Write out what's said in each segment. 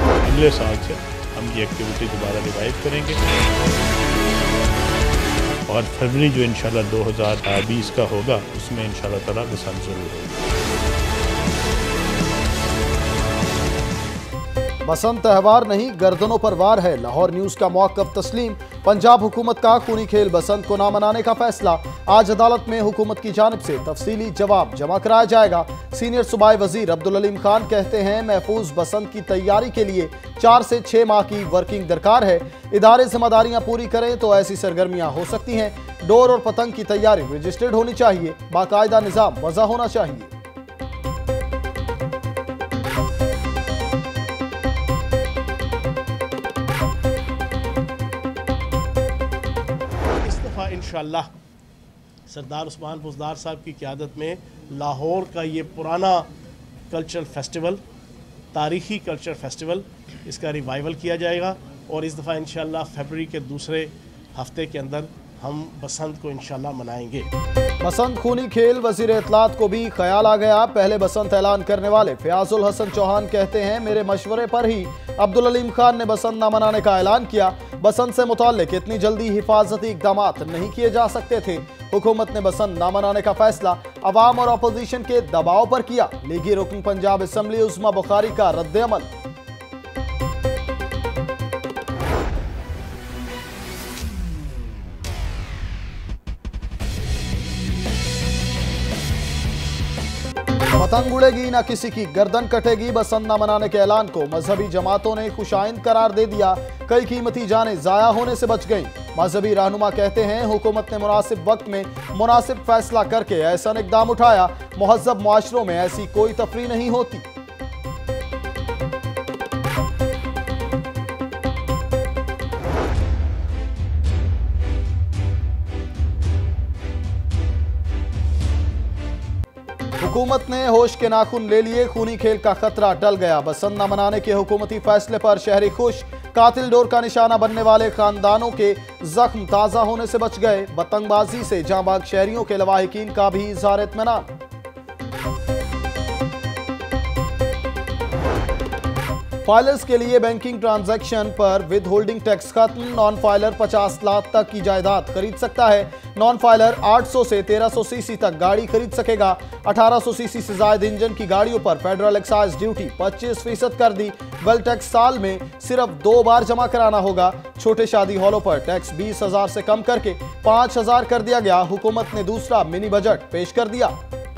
अगले साल से हम ये एक्टिविटी दोबारा रिवाइव करेंगे और फरवरी जो इंशाल्लाह 2020 का होगा उसमें इंशाल्लाह ताला बसंत जरूर होगी। बसंत त्यौहार नहीं, गर्दनों पर वार है। लाहौर न्यूज का मौक़िफ़ तस्लीम। पंजाब हुकूमत का खूनी खेल बसंत को ना मनाने का फैसला। आज अदालत में हुकूमत की जानिब से तफसीली जवाब जमा कराया जाएगा। सीनियर सूबाई वजीर अब्दुल अलीम खान कहते हैं महफूज बसंत की तैयारी के लिए 4 से 6 माह की वर्किंग दरकार है। इदारे जिम्मेदारियां पूरी करें तो ऐसी सरगर्मियां हो सकती हैं। डोर और पतंग की तैयारी रजिस्टर्ड होनी चाहिए। बाकायदा निज़ाम वज़ा होना चाहिए। इंशाअल्लाह सरदार उस्मान बुज़दार साहब की क़यादत में लाहौर का ये पुराना कल्चरल फेस्टिवल, तारीख़ी कल्चरल फेस्टिवल, इसका रिवाइवल किया जाएगा और इस दफ़ा इंशाअल्लाह फरवरी के दूसरे हफ्ते के अंदर हम बसंत को इंशाअल्लाह मनाएंगे। बसंत खूनी खेल, वज़ीर इत्तलात को भी ख्याल आ गया। पहले बसंत ऐलान करने वाले फयाजुल हसन चौहान कहते हैं मेरे मशवरे पर ही अब्दुल अलीम खान ने बसंत ना मनाने का ऐलान किया। बसंत से मुताल्लिक इतनी जल्दी हिफाजती इक़दाम नहीं किए जा सकते थे। हुकूमत ने बसंत ना मनाने का फैसला अवाम और अपोजिशन के दबाव पर किया। लीगी रुकन पंजाब असम्बली उस्मा बुखारी का रद्द-ए-अमल। पतंग उड़ेगी ना किसी की गर्दन कटेगी। बसंत ना मनाने के ऐलान को मजहबी जमातों ने खुशाइंद करार दे दिया। कई कीमती जानें जाया होने से बच गईं। मजहबी रहनुमा कहते हैं हुकूमत ने मुनासिब वक्त में मुनासिब फैसला करके ऐसा इक़दाम उठाया। मुहज़्ज़ब मुआशरों में ऐसी कोई तफरीह नहीं होती। हुकूमत ने होश के नाखून ले लिए। खूनी खेल का खतरा टल गया। बसंत न मनाने के हुकूमती फैसले पर शहरी खुश। कातिल डोर का निशाना बनने वाले खानदानों के जख्म ताज़ा होने से बच गए। पतंगबाजी से जांबाज शहरियों के लवाहिकीन का भी इज़हार इत्मीनान। फाइलर्स के लिए बैंकिंग ट्रांजैक्शन पर विद होल्डिंग टैक्स खत्म। नॉन फाइलर 50 लाख तक की जायदाद खरीद सकता है। नॉन फाइलर 800 से 1300 सीसी तक गाड़ी खरीद सकेगा। 1800 सीसी से ज्यादा इंजन की गाड़ियों पर फेडरल एक्साइज ड्यूटी 25% कर दी। वेल टैक्स साल में सिर्फ 2 बार जमा कराना होगा। छोटे शादी हॉलों पर टैक्स 20,000 से कम करके 5,000 कर दिया गया। हुकूमत ने दूसरा मिनी बजट पेश कर दिया।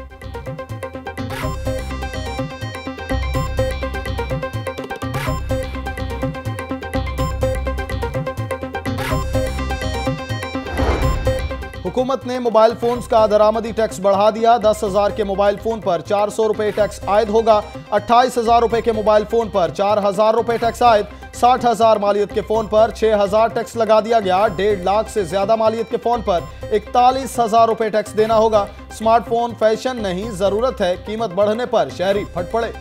हुकूमत ने मोबाइल फोन्स का दरामदी टैक्स बढ़ा दिया। 10,000 के मोबाइल फोन पर 400 रुपए टैक्स आयद होगा। 28,000 रुपए के मोबाइल फोन पर 4,000 रुपए टैक्स आयद। 60,000 मालियत के फोन पर 6,000 टैक्स लगा दिया गया। 1.5 लाख से ज्यादा मालियत के फोन पर 41,000 रुपए टैक्स देना होगा। स्मार्टफोन फैशन नहीं, जरूरत है। कीमत बढ़ने पर शहरी फट पड़े।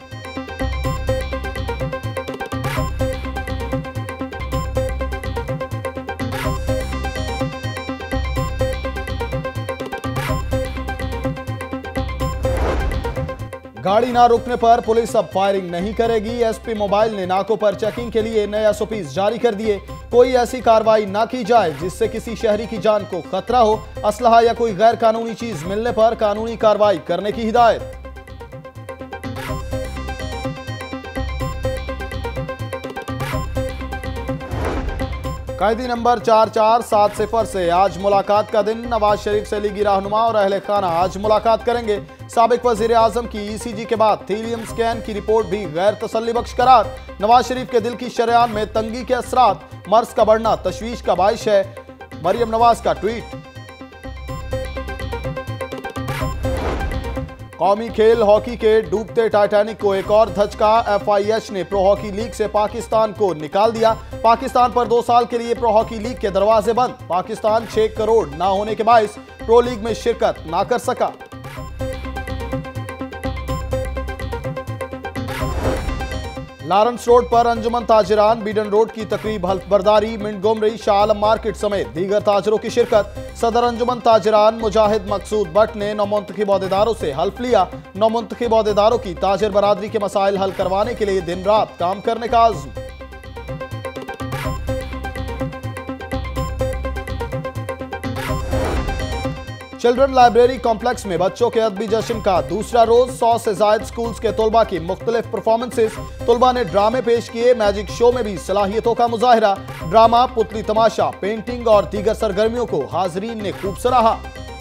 गाड़ी ना रुकने पर पुलिस अब फायरिंग नहीं करेगी। एसपी मोबाइल ने नाकों पर चेकिंग के लिए नए एसओपीज जारी कर दिए। कोई ऐसी कार्रवाई ना की जाए जिससे किसी शहरी की जान को खतरा हो। असलहा या कोई गैर कानूनी चीज मिलने पर कानूनी कार्रवाई करने की हिदायत। कायदी नंबर 4470 से आज मुलाकात का दिन। नवाज शरीफ से लीगी रहनुमा और अहले खाना आज मुलाकात करेंगे। साबिक वजीर आजम की ईसीजी के बाद थीलियम स्कैन की रिपोर्ट भी गैर तसल्ली बख्श करार। नवाज शरीफ के दिल की शरेआन में तंगी के असरात, मर्ज का बढ़ना तशवीश का बाइश है। मरियम नवाज का ट्वीट। कौमी खेल हॉकी के डूबते टाइटैनिक को एक और धचका। FIH ने प्रो हॉकी लीग से पाकिस्तान को निकाल दिया। पाकिस्तान पर 2 साल के लिए प्रो हॉकी लीग के दरवाजे बंद। पाकिस्तान 6 करोड़ ना होने के बायस प्रो लीग में शिरकत ना कर सका। लॉरेंस रोड पर अंजुमन ताजिरान, बीडन रोड की तकरीब हल्फबरदारी, मिंटगोमरी, शाह आलम मार्केट समेत दीगर ताजरों की शिरकत। सदर अंजुमन ताजिरान मुजाहिद मकसूद भट्ट ने नौमुंतखब अहदेदारों से हल्फ लिया। नौमुंतखब अहदेदारों की ताजिर बरादरी के मसाइल हल करवाने के लिए दिन रात काम करने का आज़्म। चिल्ड्रन लाइब्रेरी कॉम्प्लेक्स में बच्चों के अदबी जश्न का दूसरा रोज 100 से ज्यादा स्कूल्स के तलबा की मुख्तलिफ परफॉर्मेंसेस। तलबा ने ड्रामे पेश किए। मैजिक शो में भी सलाहियतों का मुजाहिरा। ड्रामा, पुतली तमाशा, पेंटिंग और दीगर सरगर्मियों को हाजरीन ने खूब सराहा।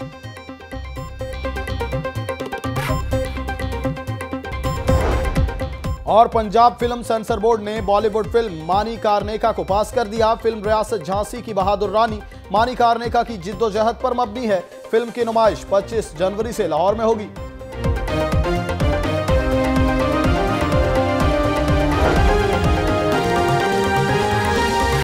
और पंजाब फिल्म सेंसर बोर्ड ने बॉलीवुड फिल्म मानी कारनेका को पास कर दिया। फिल्म रियासत झांसी की बहादुर रानी मानी कारनेका की जिद्दोजहद पर मबनी है। फिल्म की नुमाइश 25 जनवरी से लाहौर में होगी।